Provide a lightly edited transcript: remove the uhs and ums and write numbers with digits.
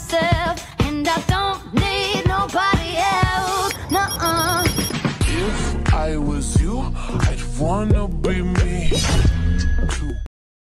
myself, and I don't need nobody else. Nuh-uh. If I was you, I'd wanna be me too.